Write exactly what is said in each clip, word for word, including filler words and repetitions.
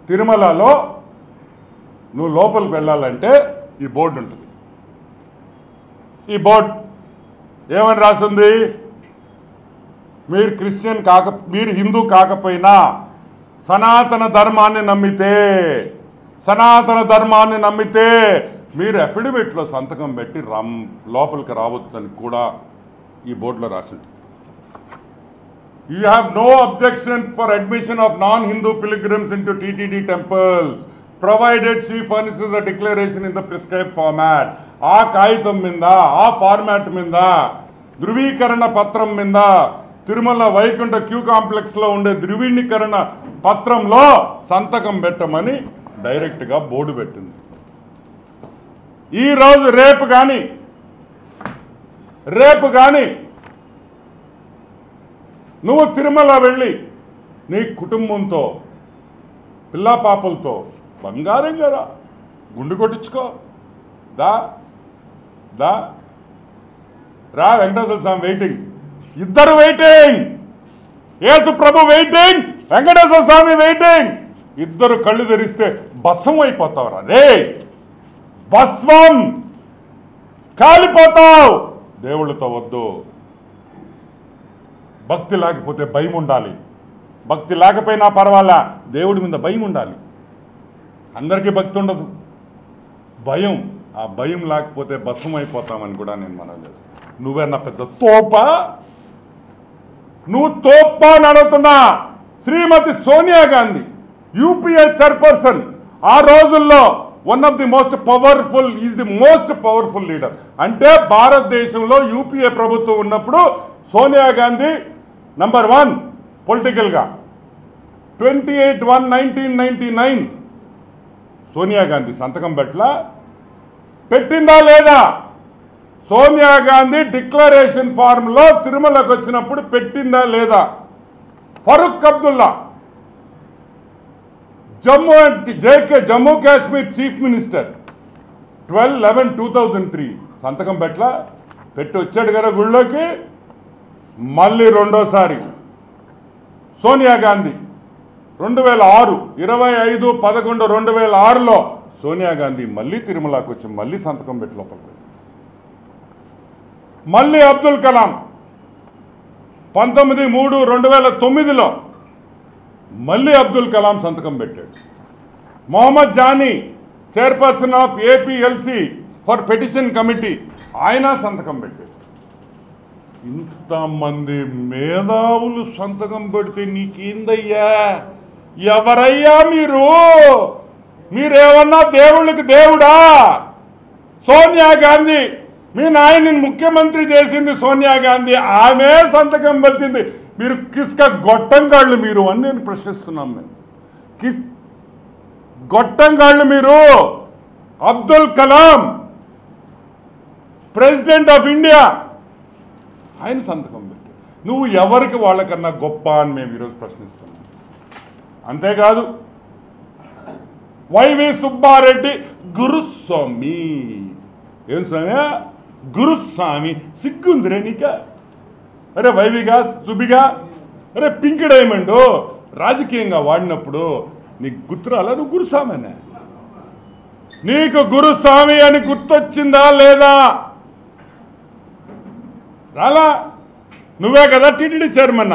తిరుమలలో నువ్వు లోపలికి వెళ్ళాలంటే ఈ బోర్డు ఉంటుంది. ఈ బోర్డు ఏమని రాస్తుంది? మీరు క్రిస్టియన్ కాక మీరు హిందూ కాకపోయినా సనాతన ధర్మాన్ని నమ్మితే సనాతన ధర్మాన్ని నమ్మితే మీరు అఫిడవిట్లో సంతకం పెట్టి రమ్ లోపలికి రావచ్చు అని కూడా ఈ బోర్డులో రాసింది. You have no objection for admission of non Hindu pilgrims in to TTD temples provided she furnishes the declaration in the prescribe format. ఆ కాగితం మీద ఆ ఫార్మాట్ మీద ధృవీకరణ పత్రం మీద తిరుమల వైకుంఠ క్యూ కాంప్లెక్స్లో ఉండే ధృవీకరణ పత్రంలో సంతకం పెట్టమని డైరెక్ట్గా బోర్డు పెట్టింది. ఈరోజు రేపు కానీ రేపు కానీ నువ్వు తిరుమల వెళ్ళి నీ కుటుంబంతో పిల్లా పాపలతో బంగారం కదా గుండు కొట్టించుకో. దా దా రా, వెంకటేశ్వర స్వామి వెయిటింగ్, ఇద్దరు వెయిటింగ్, యేసు ప్రభు వెయిటింగ్, వెంకటేశ్వర స్వామి వెయిటింగ్. ఇద్దరు కళ్ళు తెరిస్తే భస్వం అయిపోతావురా రే, భస్వం, కాలిపోతావు. దేవుళ్ళతో వద్దు. భక్తి లేకపోతే భయం ఉండాలి. భక్తి లేకపోయినా పర్వాలా, దేవుడి మీద భయం ఉండాలి. అందరికీ భక్తి ఉండదు, భయం. ఆ భయం లేకపోతే భస్వం అయిపోతామని కూడా నేను మనం చేస్తాను. నువ్వేనా పెద్ద తోప? నువ్వు తోప అని అడుగుతున్నా. శ్రీమతి సోనియా గాంధీ యూపీఏ చైర్పర్సన్, ఆ రోజుల్లో one of the most powerful is the most powerful leader. అంటే భారతదేశంలో యూపీఏ ప్రభుత్వం ఉన్నప్పుడు సోనియా గాంధీ నంబర్ వన్ పొలిటికల్గా. Twenty eight one nineteen ninety nine Sonia Gandhi సంతకం పెట్టలా? పెట్టిందా లేదా? సోనియా గాంధీ డిక్లరేషన్ ఫార్మ్లో తిరుమలకు వచ్చినప్పుడు పెట్టిందా లేదా? Farooq Abdullah Jammu and JK Jammu Kashmir chief minister twelve eleven two thousand three సంతకం పెట్టలా? పెట్టి వచ్చాడు కదా గుళ్ళోకి. మళ్ళీ రెండోసారి సోనియా గాంధీ రెండు వేల ఆరు ఇరవై ఐదు పదకొండు రెండు వేల ఆరులో సోనియా గాంధీ మళ్ళీ తిరుమలకు వచ్చి మళ్ళీ సంతకం పెట్టి లోపలికి. మళ్ళీ అబ్దుల్ కలాం పంతొమ్మిది మూడు రెండు వేల తొమ్మిదిలో మళ్ళీ అబ్దుల్ కలాం సంతకం పెట్టాడు. Mohammed Jani chairperson of APLC for petition committee, ఆయన సంతకం పెట్టాడు. ఇంతమంది మేధావులు సంతకం పెడితే నీకేందయ్యా? ఎవరయ్యా మీరు? మీరేమన్నా దేవుళ్ళకి దేవుడా? సోనియా గాంధీ, మీ నాయన్ని ముఖ్యమంత్రి చేసింది సోనియా గాంధీ, ఆమె సంతకం పెట్టింది. మీరు కిస్క గొట్టంగాళ్ళు మీరు అని నేను ప్రశ్నిస్తున్నాం. మేము కి గొట్టంగాళ్ళు మీరు. Abdul Kalam president of India, ఆయన సంతకం పెట్టు. నువ్వు ఎవరికి వాళ్ళకన్నా గొప్ప అని మేము ఈరోజు ప్రశ్నిస్తున్నాం. అంతేకాదు వైవి సుబ్బారెడ్డి గురుస్వామి. ఏం స్వామి? గురుస్వామి. సిగ్గుందిరే నీక? అరే వైవిగా సుబిగా, అరే పింక్ డైమండ్ రాజకీయంగా వాడినప్పుడు నీకు గుర్తురాలా? నువ్వు గురుస్వామినే. నీకు గురుస్వామి అని గుర్తొచ్చిందా లేదా? రాలా? నువ్వే కదా టీటీడీ చైర్మన్నా.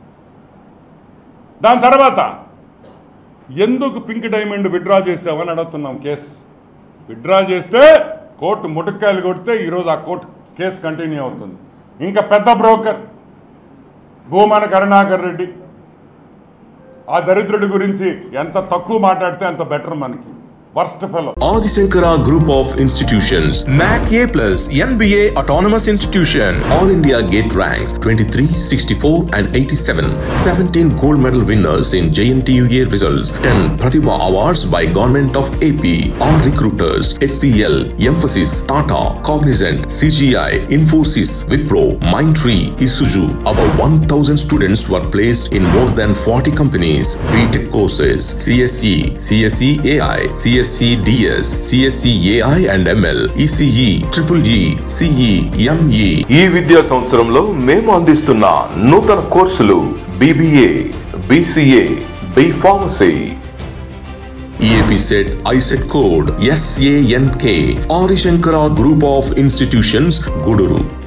దాని తర్వాత ఎందుకు పింక్ డైమండ్ విత్డ్రా చేసావని అడుగుతున్నాం. కేసు విత్డ్రా చేస్తే కోర్టు ముటక్కాయలు కొడితే ఈరోజు ఆ కోర్టు కేసు కంటిన్యూ అవుతుంది. ఇంకా పెద్ద బ్రోకర్ భూమన కరుణాకర్ రెడ్డి, ఆ దరిద్రుడి గురించి ఎంత తక్కువ మాట్లాడితే అంత బెటర్ మనకి. Worst fellow. Adi Shankara Group of Institutions, N A C A plus, N B A Autonomous Institution, All India Gate ranks twenty-three, sixty-four and eighty-seven, seventeen gold medal winners in J N T U A results, ten Pratibha Awards by Government of A P, all recruiters, H C L, Emphasis, Tata, Cognizant, C G I, Infosys, Wipro, Mindtree, Isuzu. About one thousand students were placed in more than forty companies. B Tech courses, C S E, C S E A I, C S E C D S, C S E A I and M L, E C E, Triple E, C E, M E. ఈ విద్యా సంవత్సరంలో మేము అందిస్తున్న నూతన కోర్సులు B B A, B C A, B Pharmacy. E A P set I set code S A N K. Adi Shankara Group of Institutions, Guduru.